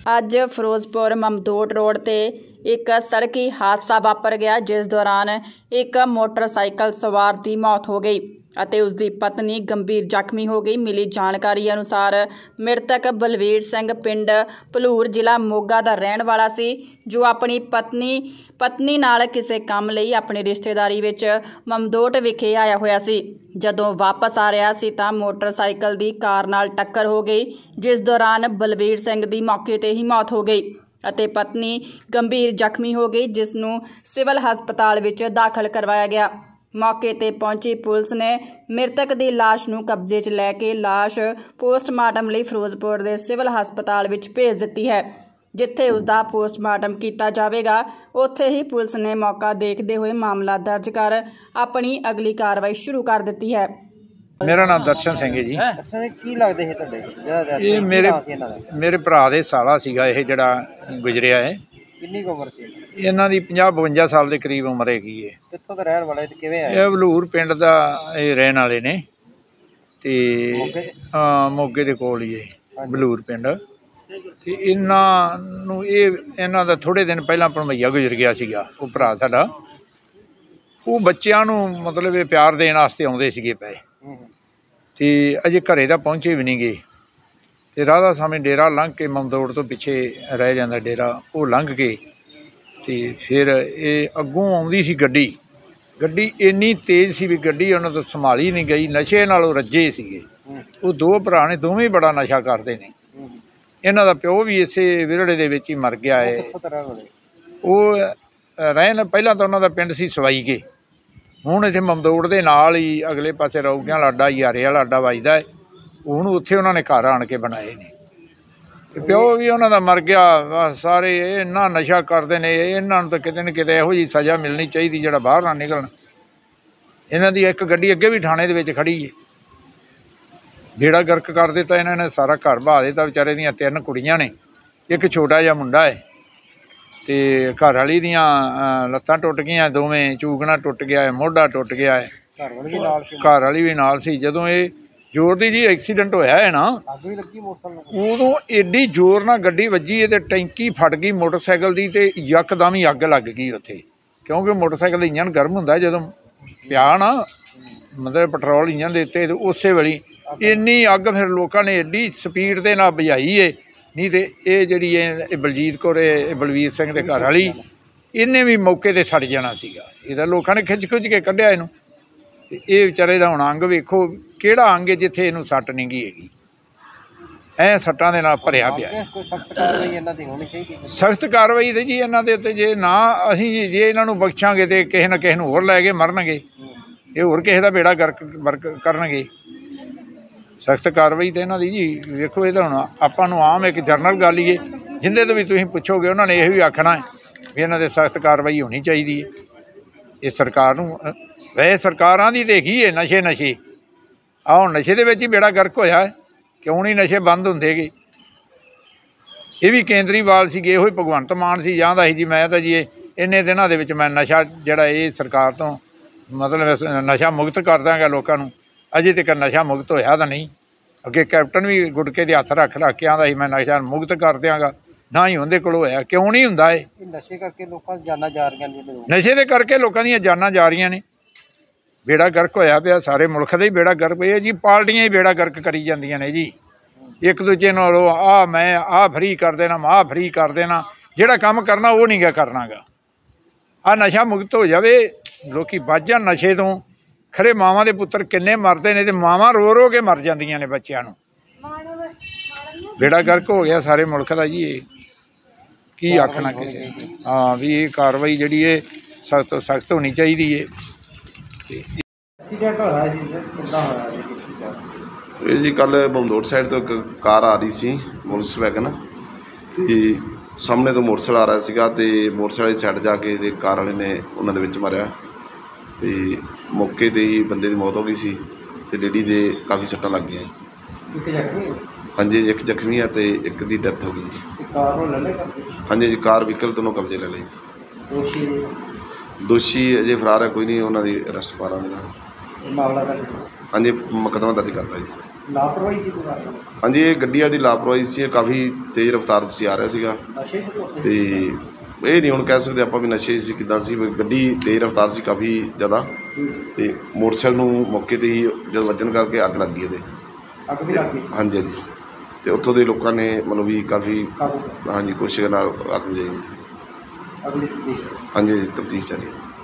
ਅੱਜ ਫਿਰੋਜ਼ਪੁਰ ਮਮਦੋਟ रोड ते एक सड़की हादसा वापर गया, जिस दौरान एक मोटरसाइकिल सवार की मौत हो गई ਅਤੇ उसकी पत्नी गंभीर जख्मी हो गई। मिली जानकारी अनुसार मृतक बलवीर सिंह पिंड भलूर जिला मोगा का रहन वाला सी, जो अपनी पत्नी नाल किसी काम लई अपनी रिश्तेदारी विच ममदोट विखे आया होया सी। जदों वापस आ रहा सी तां मोटरसाइकिल की कार नाल टक्कर हो गई, जिस दौरान बलवीर सिंह की मौके ते ही मौत हो गई ਅਤੇ पत्नी गंभीर जख्मी हो गई, जिसनूं सिविल हस्पताल विच दाखिल करवाया गया। मौके ते पहुंची पुलिस ने मृतक की लाश नूं कब्जे च लैके लाश पोस्टमार्टम लई फिरोजपुर के सिविल हस्पताल विच भेज दित्ती है, जिथे उसका पोस्टमार्टम किया जाएगा। उत्थे ही पुलिस ने मौका देखते हुए मामला दर्ज कर अपनी अगली कार्रवाई शुरू कर दी है। मेरा नाम दर्शन सिंह है जी। की लगदे है तुहाडे? ये मेरे भरा दे साला सीगा ये जिहड़ा गुजरिया है। किन्नी उम्र सी इन्हां दी 50-52 साल के करीब उम्र हैगी है। कित्थों दा रहण वाले ते किवें आए? ये भलूर पिंड दा ये रहण वाले ने ते मोगे दे कोल ही है भलूर पिंड। ते इन्हां नूं इन्हां दा थोड़े दिन पहलां भणवैया गुजर गया सीगा। वो भरा साडा वो बच्चिआं नूं मतलब प्यार देण वास्ते आउंदे सीगे पए ते अजे घरे दा पहुंचे भी नहीं गए। तो राधा स्वामी डेरा लंघ के ममदोट तो पिछे रह जाता डेरा, वो लंघ के तो फिर ये अगों आउंदी सी गड्डी इन्नी तेज़ सी भी गड्डी उन्होंने तो संभाली नहीं गई। नशे नालों रज्जे सीगे। वो दो भरा ने, दोवें बड़ा नशा करते हैं। इन्हां दा प्यो भी इसे विरड़े दे विच ही मर गया है। वो रहन पहला तो उन्हां दा पिंड सी सवाई के, हुण इत्थे ममदोट दे नाल ही अगले पासे रौगियां लाडा यारे वाला लाडा वजदा है। हुण उत्थे उन्होंने घर आण के बनाए ने ते प्यो भी उन्हां दा मर गया। बस सारे इन्ना नशा करते हैं, इन्हां नूं तां किते न किते इहो जी सज़ा मिलनी चाहिए जिहड़ा बाहर ना निकलन। इन्हां दी एक गड्डी अगे भी थाणे दे विच खड़ी है। बेड़ा गर्क कर दिता इन्हां ने, सारा घर बहा दिता। विचारे दियां 3 कुड़ियां ने, एक छोटा जिहा मुंडा है ते घर वाली दियां लत्तां टुट गईयां, दोवें चूगना टुट गया है, मोढा टुट गया है। घर वाली भी नाल सी। जदों ये जोर दी जी एक्सीडेंट होया है ना, उदों एडी जोर नाल गड्डी वजी है ते टैंकी फट गई मोटरसाइकिल दी ते यकदम ही अग लग गई उत्थे। क्योंकि मोटरसाइकिल दा इंजन गर्म हुंदा, जदों पिया ना मतलब पेट्रोल इंजन दे उत्ते उस वेले इन्नी अग फिर लोकां ने एडी स्पीड दे नाल बुझाई है। नहीं तो ये जी बलजीत कौर बलवीर सिंह के घर वाली इन्हें भी मौके पर सड़ जाना सीगा। इहदा लोगों ने खिच खुच के कढ़िया इनू। ये बेचारे का हुण अंग वेखो किहड़ा अंग है जिथे इनू सट नहीं गई हैगी। ऐ सट्टां दे नाल भरिया पिया। सख्त कार्रवाई तो जी इन्हां दे उत्ते जे ना असीं जे इन्हां नूं बख्शांगे तो किसी न किसी नूं होर लै के मरनगे, ये होर किसी दा बेड़ा गर्क करनगे। सख्त कार्रवाई तो इन्हां दी जी वेखो। ये तो हुण आपां नूं आम एक जरनल गल ही है, जिंदे तो भी तुसीं पुछोगे उन्होंने यह भी आखना है भी इन्हां दे सख्त कार्रवाई होनी चाहिए है। ये सरकार नूं वैसे सरकारां दी ते ही है नशे आ हुण नशे दे विच ही बेड़ा गर्क होया है। क्यों नहीं नशे बंद हुंदे गे? ये भी केंद्रीवाल सीगे, इहो भगवंत मान सी जांदा ही जी मैं तो जी इन्ने दिनां दे विच मैं नशा जिहड़ा ये सरकार तो मतलब नशा मुक्त कर दांगा लोकां नूं। अजे तक नशा मुक्त होया तो नहीं। अगे कैप्टन भी गुटके दे हत्थ रख के आंदा ही मैं नशा मुक्त कर देंगा, ना ही उहदे कोल होया। क्यों नहीं हुंदा? नशे करके लोकां दी जानां जा रहीआं ने, नशे दे करके लोकां दीयां जानां जा रहीआं ने। बेड़ा गर्क होया पिया, सारे मुल्क दा ही बेड़ा गर्क होया जी। पार्टियां ही बेड़ा गर्क करी जांदियां ने जी, एक दूजे नालों मैं फ्री कर देना, मैं फ्री कर देना। जिहड़ा काम करना वो नहीं गा करना गा। नशा मुक्त हो जाए, लोग बच जाण नशे तो। खरे मावां दे पुत्तर किन्ने मरदे ने ते मावां रो रो के मर जांदियां ने बच्चिआं नूं। बेड़ा गर्क हो गया सारे मुल्क दा जी। की आखना किसी। हाँ भी ये कार्रवाई जिहड़ी है सख्त तो सख्त होनी चाहिए है। एक्सीडेंट होया जी सर, किद्दां होया जी? ये जी कल ममदोट साइड तो एक कार आ रही सी मोटरसाइकिल ते सामने तो मोटरसाइकिल आ रहा सीगा ते मोटरसाइकिल साइड जाके ते कार वाले ने उन्हां दे विच मारिया ते मौके ते ही बंदे की मौत हो गई सी ते लेडी दे काफ़ी सट्टां लग गई। हाँ जी, एक जख्मी है तो एक दी डेथ हो गई। हाँ जी, कार व्हीकल दोनों कब्जे ले ली। दोषी अजे फरार है, कोई नहीं, उन्होंने अरेस्ट पा रहा। ਹਾਂਜੀ ਮੁਕੱਦਮਾ ਦਰਜ ਕਰਤਾ ਜੀ। ਲਾਪਰਵਾਹੀ ਸੀ ਦੁਕਾਨ ਹਾਂਜੀ ਇਹ ਗੱਡੀ ਵਾਲੀ ਲਾਪਰਵਾਹੀ ਸੀ, ਇਹ ਕਾਫੀ ਤੇਜ਼ ਰਫ਼ਤਾਰ 'ਚ ਸੀ ਆ ਰਿਹਾ ਸੀਗਾ ਨਸ਼ੇ ਦੇ ਧੋਤੇ ਤੇ ਇਹ ਨਹੀਂ ਹੁਣ ਕਹਿ ਸਕਦੇ ਆਪਾਂ ਵੀ ਨਸ਼ੇ ਸੀ ਕਿੱਦਾਂ ਸੀ, ਵੀ ਗੱਡੀ ਤੇਜ਼ ਰਫ਼ਤਾਰ ਸੀ ਕਾਫੀ ਜ਼ਿਆਦਾ ਤੇ ਮੋਟਰਸਾਈਕਲ ਨੂੰ ਮੌਕੇ 'ਤੇ ਹੀ ਜਦ ਵੱਜਣ ਕਰਕੇ ਅੱਗ ਲੱਗ ਗਈ ਇਹਦੇ। ਅੱਗ ਵੀ ਲੱਗ ਗਈ ਹਾਂਜੀ ਹਾਂਜੀ ਤੇ ਉੱਥੋਂ ਦੇ ਲੋਕਾਂ ਨੇ ਮਤਲਬ ਵੀ ਕਾਫੀ ਕਾਬੂ ਕਰ ਹਾਂਜੀ ਕੋਸ਼ਿਸ਼ ਨਾਲ ਅੱਗ ਬੁਝਾਈ। ਅਗਲੀ ਤਫਤੀਸ਼ ਹਾਂਜੀ ਤਫਤੀਸ਼ ਜਾਰੀ ਹੈ।